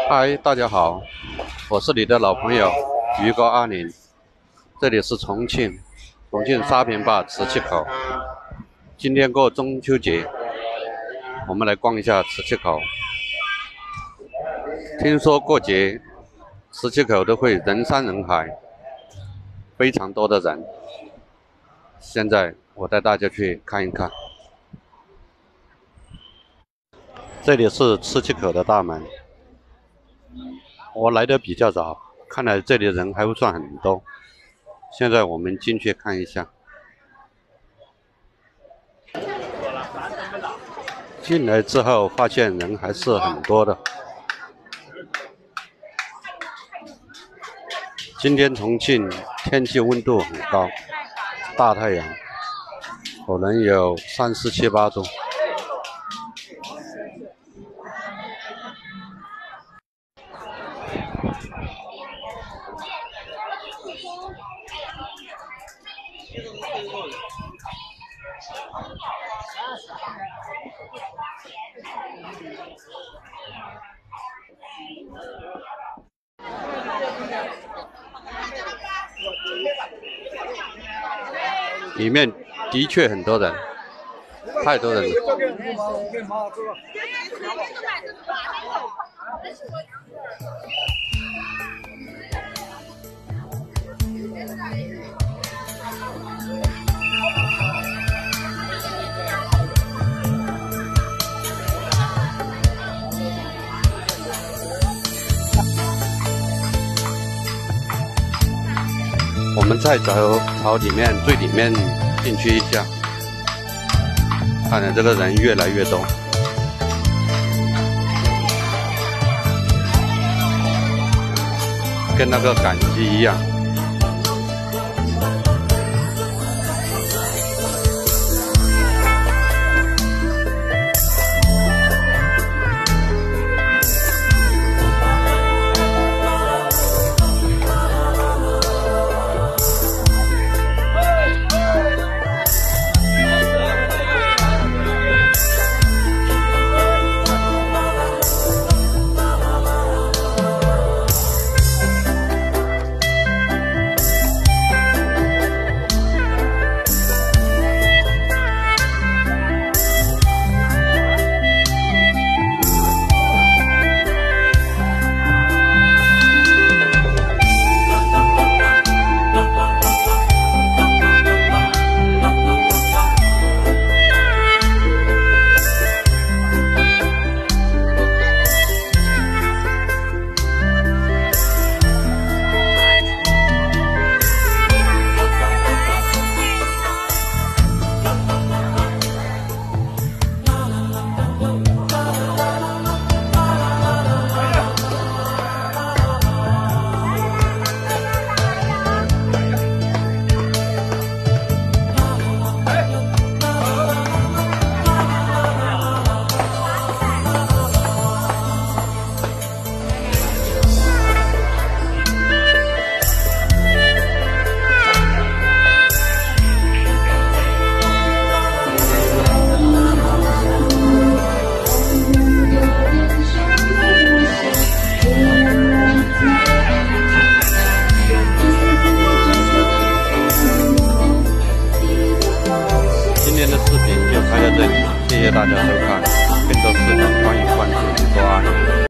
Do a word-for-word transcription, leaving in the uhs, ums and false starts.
嗨，大家好，我是你的老朋友鱼哥阿宁，这里是重庆，重庆沙坪坝磁器口。今天过中秋节，我们来逛一下磁器口。听说过节，磁器口都会人山人海，非常多的人。现在我带大家去看一看。这里是磁器口的大门。我来的比较早，看来这里人还不算很多。现在我们进去看一下。进来之后发现人还是很多的。今天重庆天气温度很高，大太阳，可能有三十七八度。里面的确很多人，太多人了。我们再走朝里面最里面进去一下，看来这个人越来越多，跟那个赶集一样。今天的视频就拍到这里，谢谢大家收看，更多视频欢迎关注主播阿宁。